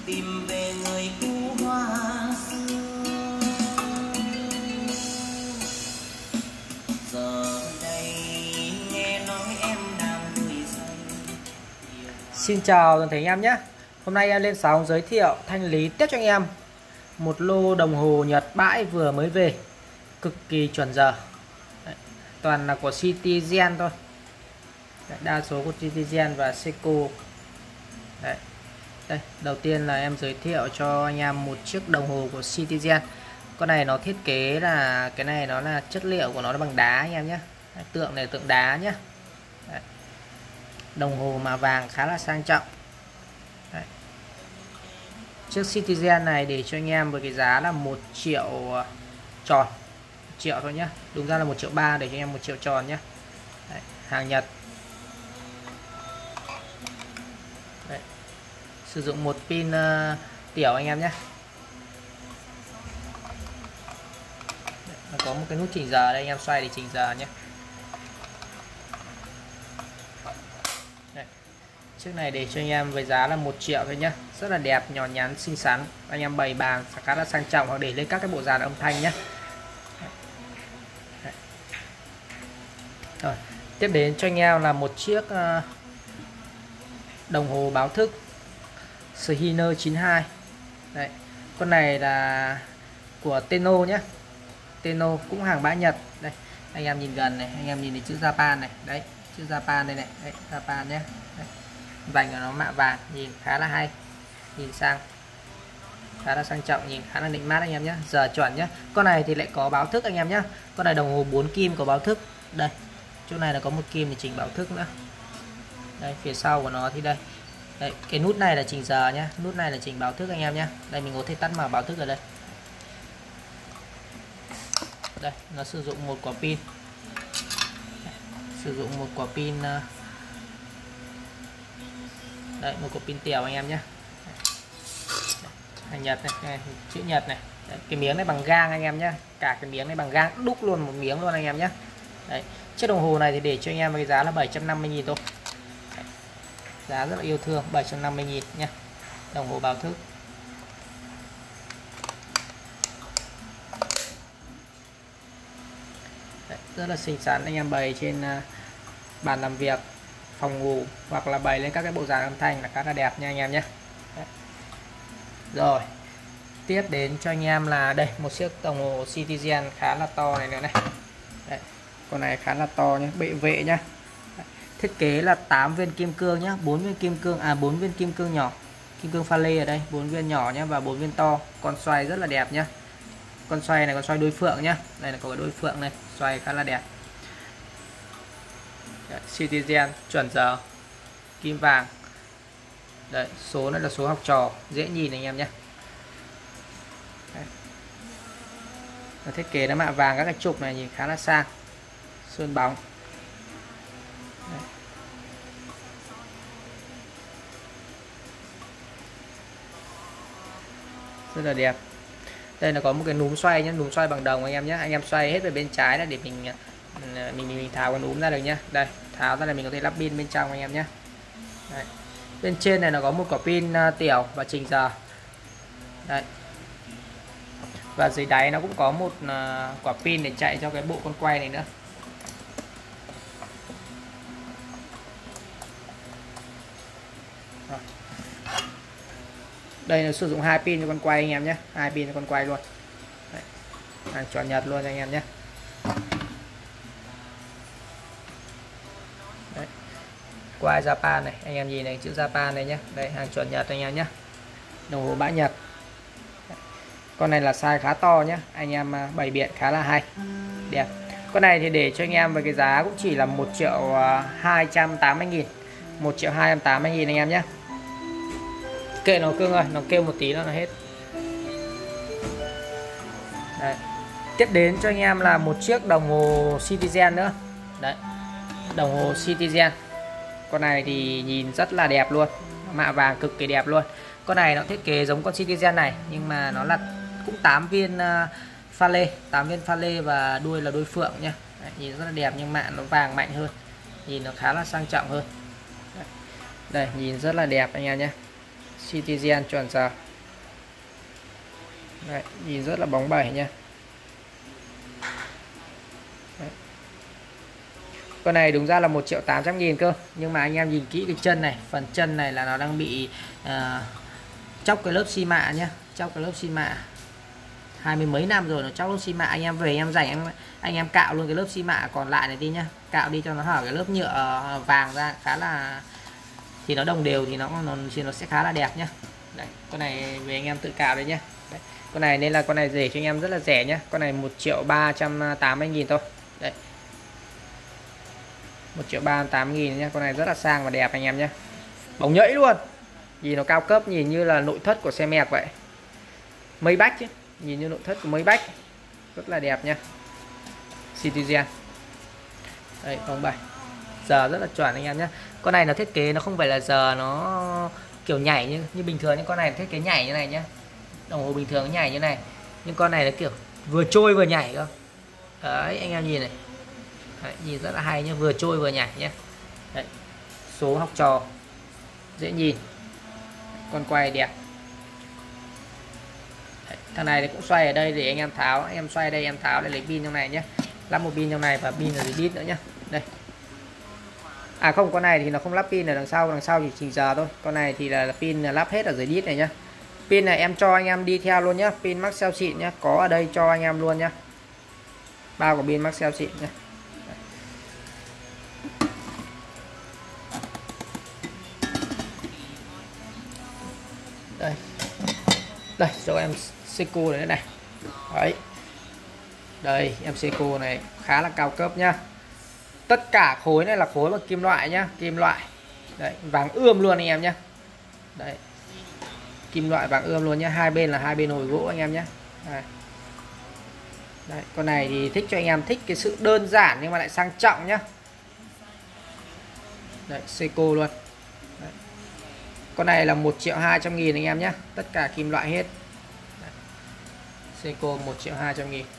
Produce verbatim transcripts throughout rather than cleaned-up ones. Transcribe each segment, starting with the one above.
tìm về người cũ hoa xưa. Giờ đây nghe nói em đang vui say. Xin chào toàn thể anh em nhé. Hôm nay em lên sóng giới thiệu thanh lý tiếp cho anh em một lô đồng hồ Nhật bãi vừa mới về, cực kỳ chuẩn giờ. Đấy, toàn là của Citizen thôi. Đấy, đa số của Citizen và Seiko. Đấy. Đây, đầu tiên là em giới thiệu cho anh em một chiếc đồng hồ của Citizen. Con này nó thiết kế là cái này nó là chất liệu của nó là bằng đá anh em nhé. Đấy, tượng này là tượng đá nhé. Đấy. Đồng hồ mà vàng khá là sang trọng. Đấy. Chiếc Citizen này để cho anh em với cái giá là một triệu tròn, một triệu thôi nhé. Đúng ra là một triệu ba, để cho anh em một triệu tròn nhé. Đấy, hàng Nhật. Đấy. Sử dụng một pin uh, tiểu anh em nhé. Nó có một cái nút chỉnh giờ đây, anh em xoay để chỉnh giờ nhé. Đấy. Chiếc này để cho anh em với giá là một triệu thôi nhé. Rất là đẹp, nhỏ nhắn, xinh xắn. Anh em bày bàn khá là sang trọng hoặc để lên các cái bộ dàn âm thanh nhé. Đấy. Rồi, tiếp đến cho anh em là một chiếc uh, đồng hồ báo thức Shiner chín hai. Đấy. Con này là của Tenno nhé. Tenno cũng hàng bãi Nhật. Đây, anh em nhìn gần này, anh em nhìn thấy chữ Japan này. Đấy, chữ Japan đây này. Đấy, Japan nhé. Đấy. Vành của nó mạ vàng, nhìn khá là hay. Nhìn sang khá là sang trọng, nhìn khá là nịnh mát anh em nhé. Giờ chuẩn nhé. Con này thì lại có báo thức anh em nhé. Con này đồng hồ bốn kim có báo thức. Đây, chỗ này là có một kim để chỉnh báo thức nữa. Đây, phía sau của nó thì đây. Đấy, cái nút này là chỉnh giờ nhé. Nút này là chỉnh báo thức anh em nhé. Đây, mình có thể tắt mở báo thức ở đây. Đây, nó sử dụng một quả pin. Sử dụng một quả pin. Đấy, một quả pin tiểu anh em nhé. Hàng Nhật này, này, chữ Nhật này. Đấy, cái miếng này bằng gang anh em nhé. Cả cái miếng này bằng gang, đúc luôn một miếng luôn anh em nhé. Đấy, chiếc đồng hồ này thì để cho anh em với giá là bảy trăm năm mươi nghìn thôi. Đấy, giá rất là yêu thương, bảy trăm năm mươi nghìn nhé. Đồng hồ báo thức. Đấy, rất là xinh xắn, anh em bày trên uh, bàn làm việc, phòng ngủ hoặc là bày lên các cái bộ dàn âm thanh là khá là đẹp nha anh em nhé. Đấy. Rồi, tiếp đến cho anh em là đây một chiếc đồng hồ Citizen khá là to này nữa này. Đấy, con này khá là to nhé, bệ vệ nhá. Đấy. Thiết kế là tám viên kim cương nhá, bốn viên kim cương à bốn viên kim cương nhỏ, kim cương pha lê ở đây, bốn viên nhỏ nhá và bốn viên to. Con xoay rất là đẹp nhá. Con xoay này con xoay đuôi phượng nhá. Đây là có cái đuôi phượng này, xoay khá là đẹp. Đấy, Citizen chuẩn giờ, kim vàng. Đấy, số này là số học trò, dễ nhìn anh em nhé. Đấy. Nó thiết kế nó mạ vàng, các cái trục này nhìn khá là sang, sơn bóng. Đấy. Rất là đẹp. Đây là có một cái núm xoay nhé, núm xoay bằng đồng anh em nhé. Anh em xoay hết về bên trái là để mình mình mình, mình tháo cái núm ra được nhé. Đây, tháo ra là mình có thể lắp pin bên trong anh em nhé. Đấy. Bên trên này nó có một quả pin uh, tiểu và chỉnh giờ. Đấy. Và dưới đáy nó cũng có một uh, quả pin để chạy cho cái bộ con quay này nữa. Rồi. Đây nó sử dụng hai pin cho con quay anh em nhé, hai pin cho con quay luôn. Đấy. Hàng chuẩn Nhật luôn anh em nhé. Đấy. Quay Japan này, anh em nhìn này chữ Japan này nhé. Đây, hàng chuẩn Nhật anh em nhé. Đồng hồ bãi Nhật. Đấy. Con này là size khá to nhé, anh em bày biện khá là hay, đẹp. Con này thì để cho anh em với cái giá cũng chỉ là một triệu hai trăm tám mươi nghìn, một triệu hai trăm tám mươi nghìn anh em nhé. Kệ nó cưng ơi, nó kêu một tí nó là hết. Đấy. Tiếp đến cho anh em là một chiếc đồng hồ Citizen nữa. Đấy, đồng hồ Citizen. Con này thì nhìn rất là đẹp luôn, mạ vàng cực kỳ đẹp luôn. Con này nó thiết kế giống con Citizen này, nhưng mà nó là cũng tám viên uh, pha lê, tám viên pha lê và đuôi là đuôi phượng nhá. Đấy, nhìn rất là đẹp nhưng mạ nó vàng mạnh hơn, nhìn nó khá là sang trọng hơn. Đấy. Đây, nhìn rất là đẹp anh em nhé. Citizen chuẩn giờ. Đấy, nhìn rất là bóng bẩy nha. Đấy. Con này đúng ra là một triệu tám trăm nghìn cơ, nhưng mà anh em nhìn kỹ cái chân này, phần chân này là nó đang bị uh, chóc cái lớp xi mạ nhá, chóc cái lớp xi mạ. Hai mươi mấy năm rồi nó chóc lớp xi mạ, anh em về anh em rảnh anh, anh em cạo luôn cái lớp xi mạ còn lại này đi nhá, cạo đi cho nó hở cái lớp nhựa vàng ra, khá là thì nó đồng đều thì nó nó thì nó sẽ khá là đẹp nhá. Đấy, con này về anh em tự cạo đấy nhá. Đấy, con này nên là con này rẻ cho anh em rất là rẻ nhá, con này một triệu ba trăm tám mươi nghìn thôi. Đấy, một triệu ba trăm tám mươi nghìn nhá, con này rất là sang và đẹp anh em nhé, bóng nhảy luôn, nhìn nó cao cấp, nhìn như là nội thất của xe mẹc vậy, mây bách chứ, nhìn như nội thất của mây bách, rất là đẹp nha. Citizen đây, không bảy giờ rất là chuẩn anh em nhé. Con này nó thiết kế nó không phải là giờ nó kiểu nhảy như như bình thường, những con này thiết kế nhảy như này nhá, đồng hồ bình thường nó nhảy như này, nhưng con này nó kiểu vừa trôi vừa nhảy cơ. Đấy, anh em nhìn này. Đấy, nhìn rất là hay nhé, vừa trôi vừa nhảy nhé. Đấy, số học trò dễ nhìn, con quay đẹp. Đấy, thằng này thì cũng xoay ở đây để anh em tháo, anh em xoay ở đây em tháo để lấy pin trong này nhé, lắp một pin trong này và pin là gì đít nữa nhé. Đây, à không, con này thì nó không lắp pin ở đằng sau, đằng sau chỉ chỉnh giờ thôi, con này thì là pin là lắp hết ở dưới đít này nhá. Pin này em cho anh em đi theo luôn nhá, pin Maxell xịn nhá, có ở đây cho anh em luôn nhá, bao của pin Maxell xịn nhá. Đây, đây cho em Seiko này này. Đấy, đây em Seiko này khá là cao cấp nhá, tất cả khối này là khối bằng kim loại nhá, kim loại đấy, vàng ươm luôn anh em nhá. Đấy, kim loại vàng ươm luôn nhá, hai bên là hai bên hồi gỗ anh em nhé. Đây. Đấy, con này thì thích cho anh em thích cái sự đơn giản nhưng mà lại sang trọng nhá. Đấy, Seiko luôn. Đấy. Con này là một triệu hai trăm nghìn anh em nhé, tất cả kim loại hết. Đấy. Seiko một triệu hai trăm nghìn.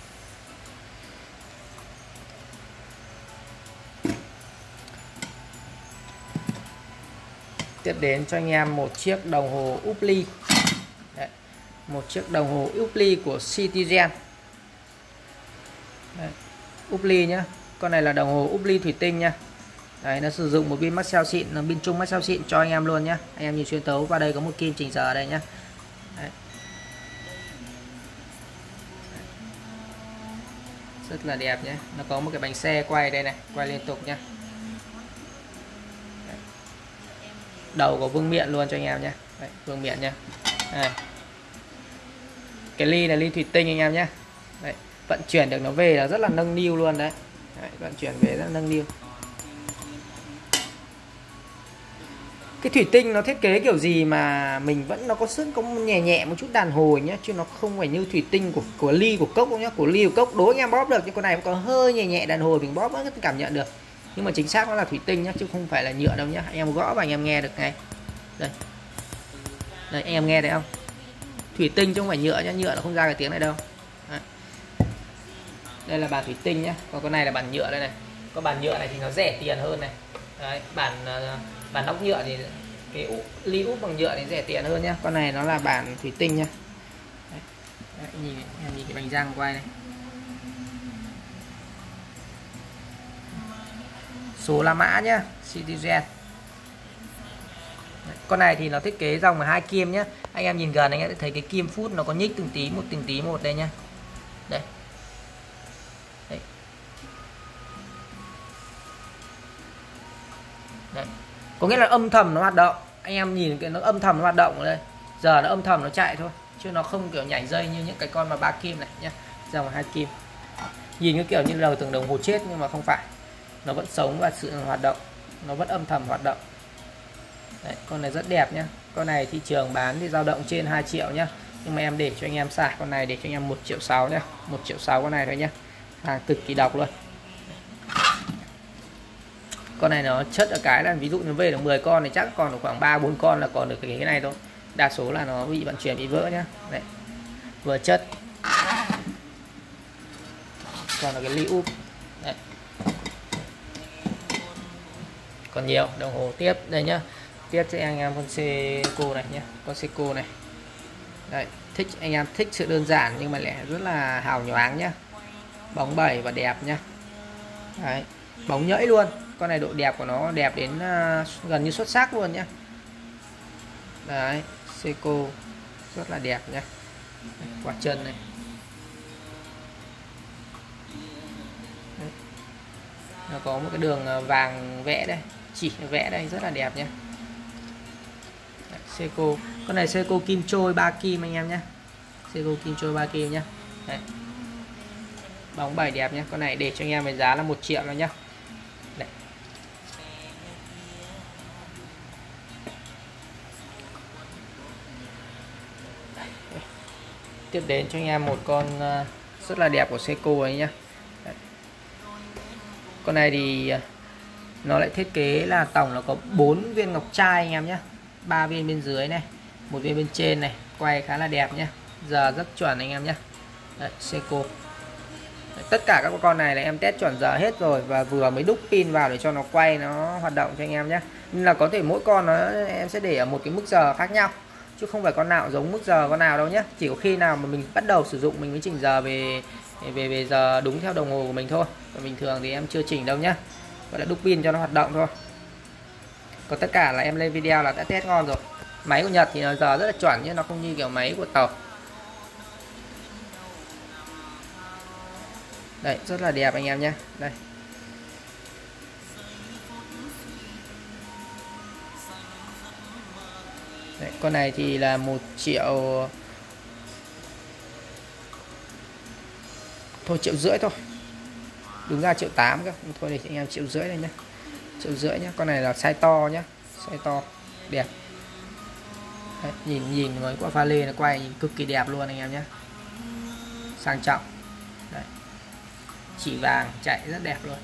Tiếp đến cho anh em một chiếc đồng hồ úp ly. Đấy, một chiếc đồng hồ úp ly của Citizen. Đấy, úp ly nhá, con này là đồng hồ úp ly thủy tinh nhá. Đấy, nó sử dụng một pin Maxell xịn, nó pin chung Maxell xịn cho anh em luôn nhá. Anh em nhìn xuyên tấu qua đây có một kim chỉnh giờ ở đây nhá. Đấy. Rất là đẹp nhé, nó có một cái bánh xe quay đây này, quay liên tục nhá. Đấy. Đầu có vương miện luôn cho anh em nhé. Đấy, vương miện nhá. Đây. Cái ly là ly thủy tinh anh em nhé. Đấy, vận chuyển được nó về là rất là nâng niu luôn đấy. Đấy, vận chuyển về rất là nâng niu. Cái thủy tinh nó thiết kế kiểu gì mà mình vẫn nó có sức, có nhẹ nhẹ một chút đàn hồi nhé, chứ nó không phải như thủy tinh của của ly của cốc nhá. Của ly của cốc đối anh em bóp được, nhưng con này có hơi nhẹ nhẹ đàn hồi, mình bóp vẫn cảm nhận được. Nhưng mà chính xác nó là thủy tinh nhá, chứ không phải là nhựa đâu nhá. Anh em gõ và anh em nghe được ngay. Đây, đây anh em nghe thấy không? Thủy tinh chứ không phải nhựa nhá, nhựa nó không ra cái tiếng này đâu. Đấy. Đây là bàn thủy tinh nhá, còn con này là bàn nhựa đây này. Có bàn nhựa này thì nó rẻ tiền hơn này. Đấy, bản bản nóc nhựa thì cái úp, ly úp bằng nhựa thì rẻ tiền hơn nhá. Con này nó là bản thủy tinh nhá. Đấy. Đấy, nhìn, nhìn cái bánh răng quay này. Số la mã nhá, Citizen. Con này thì nó thiết kế dòng hai kim nhá. Anh em nhìn gần anh em sẽ thấy cái kim phút nó có nhích từng tí một từng tí một đây nhá. Đây. Đấy. Đấy. Có nghĩa là âm thầm nó hoạt động. Anh em nhìn cái nó âm thầm nó hoạt động ở đây. Giờ nó âm thầm nó chạy thôi, chứ nó không kiểu nhảy dây như những cái con mà ba kim này nhá. Dòng hai kim. Nhìn cái kiểu như là từng đồng hồ chết nhưng mà không phải. Nó vẫn sống và sự hoạt động, nó vẫn âm thầm hoạt động. Đấy, con này rất đẹp nhá. Con này thị trường bán thì dao động trên hai triệu nhá. Nhưng mà em để cho anh em xài con này để cho anh em một triệu sáu nhá. một triệu sáu con này thôi nhá. Hàng cực kỳ độc luôn. Con này nó chất ở cái là ví dụ như về được mười con thì chắc còn được khoảng ba bốn con là còn được cái cái này thôi. Đa số là nó bị vận chuyển bị vỡ nhá. Đấy. Vừa chất. Còn là cái ly úp. Đấy. Còn nhiều đồng hồ tiếp đây nhá. Tiếp cho anh em con Seiko này nhé, con Seiko này. Đấy, thích anh em thích sự đơn giản nhưng mà lại rất là hào nhoáng nhá. Bóng bẩy và đẹp nhá. Đấy, bóng nhẫy luôn. Con này độ đẹp của nó đẹp đến uh, gần như xuất sắc luôn nhá. Đấy, Seiko rất là đẹp nhá. Quả chân này. Đấy. Nó có một cái đường vàng vẽ đây, chỉ vẽ đây rất là đẹp nhé. Đấy, Seiko, con này Seiko kim trôi ba kim anh em nhé. Seiko kim trôi ba kim nhé. Đấy. Bóng bảy đẹp nhé. Con này để cho anh em với giá là một triệu rồi nhá. Đấy. Tiếp đến cho anh em một con rất là đẹp của Seiko ấy nhá. Đấy. Con này thì nó lại thiết kế là tổng là có bốn viên ngọc trai anh em nhé. ba viên bên dưới này, một viên bên trên này, quay khá là đẹp nhé. Giờ rất chuẩn anh em nhé. Đấy, Seiko. Đấy, tất cả các con này là em test chuẩn giờ hết rồi và vừa mới đúc pin vào để cho nó quay nó hoạt động cho anh em nhé. Nên là có thể mỗi con nó em sẽ để ở một cái mức giờ khác nhau, chứ không phải con nào giống mức giờ con nào đâu nhé. Chỉ có khi nào mà mình bắt đầu sử dụng mình mới chỉnh giờ về về về giờ đúng theo đồng hồ của mình thôi. Còn bình thường thì em chưa chỉnh đâu nhé. Gọi là đúc pin cho nó hoạt động thôi. Còn tất cả là em lên video là đã test ngon rồi. Máy của Nhật thì nó giờ rất là chuẩn nhưng nó không như kiểu máy của tàu. Đấy, rất là đẹp anh em nhé. Đây. Đấy, con này thì là một triệu. Thôi triệu rưỡi thôi. Đúng ra triệu tám cơ. Thôi để anh em triệu rưỡi này nhé. Triệu rưỡi nhé. Con này là size to nhé. Size to. Đẹp. Đấy, nhìn nhìn với quả pha lê nó quay nhìn cực kỳ đẹp luôn anh em nhé. Sang trọng. Đấy. Chỉ vàng chạy rất đẹp luôn.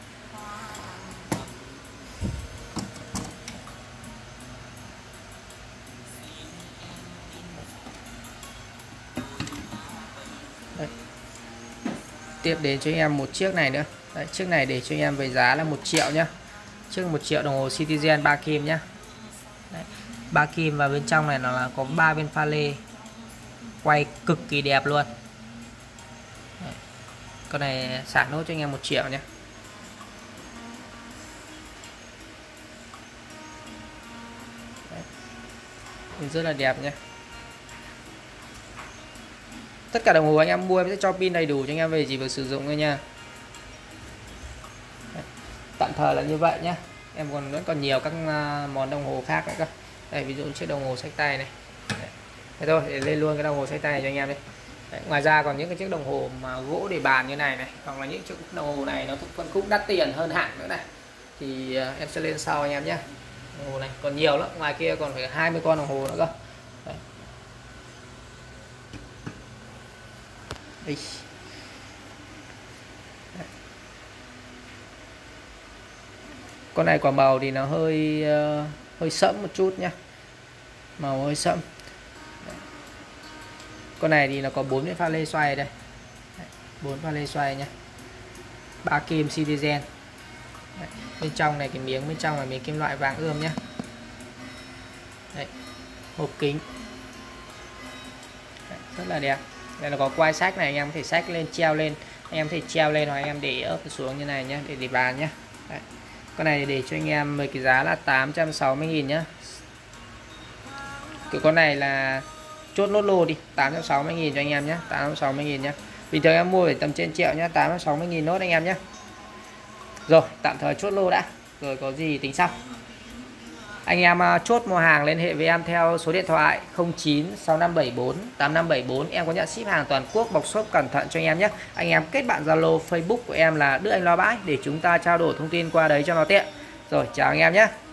Đấy. Tiếp đến cho anh em một chiếc này nữa. Đấy, chiếc này để cho anh em với giá là một triệu nhá. Chiếc một triệu đồng hồ Citizen ba kim nhá. Đấy, ba kim và bên trong này nó là có ba viên pha lê. Quay cực kỳ đẹp luôn. Đấy. Con này xả nốt cho anh em một triệu nhé. Đấy. Rất là đẹp nhé. Tất cả đồng hồ anh em mua em sẽ cho pin đầy đủ cho anh em về chỉ việc sử dụng thôi nha. Đấy. Tạm thời là như vậy nhé. Em còn vẫn còn nhiều các món đồng hồ khác nữa cơ. Đây, ví dụ chiếc đồng hồ xách tay này. Đấy. Thế thôi, để lên luôn cái đồng hồ xách tay này cho anh em đi. Đấy, ngoài ra còn những cái chiếc đồng hồ mà gỗ để bàn như này này, hoặc là những chiếc đồng hồ này nó phân khúc đắt tiền hơn hẳn nữa này, thì uh, em sẽ lên sau anh em nhé. Đồng hồ này còn nhiều lắm, ngoài kia còn phải hai mươi con đồng hồ nữa cơ. Đấy. Đấy. Đấy. Con này quả màu thì nó hơi uh, hơi sẫm một chút nhá, màu hơi sẫm. Con này thì nó có bốn cái pha lê xoay đây, bốn pha lê xoay nhé, ba kim Citizen. Đấy. Bên trong này cái miếng bên trong là miếng kim loại vàng ươm nhé. Đấy. Hộp kính. Đấy. Rất là đẹp. Đây là có quai sách này, anh em có thể sách lên treo lên, anh em có thể treo lên hoặc anh em để ấp xuống như này nhé, để để bàn nhé. Đấy. Con này để cho anh em với cái giá là tám trăm sáu mươi nghìn nhé. Cái con này là chốt nốt lô đi, tám trăm sáu mươi nghìn cho anh em nhé, tám trăm sáu mươi nghìn nhé. Bình thường em mua phải tầm trên triệu nhé, tám trăm sáu mươi nghìn nốt anh em nhé. Rồi, tạm thời chốt lô đã, rồi có gì tính sau. Anh em chốt mua hàng liên hệ với em theo số điện thoại không chín sáu năm bảy bốn tám năm bảy bốn. Em có nhận ship hàng toàn quốc, bọc shop cẩn thận cho anh em nhé. Anh em kết bạn Zalo, Facebook của em là Đức Anh Loa Bãi để chúng ta trao đổi thông tin qua đấy cho nó tiện. Rồi, chào anh em nhé.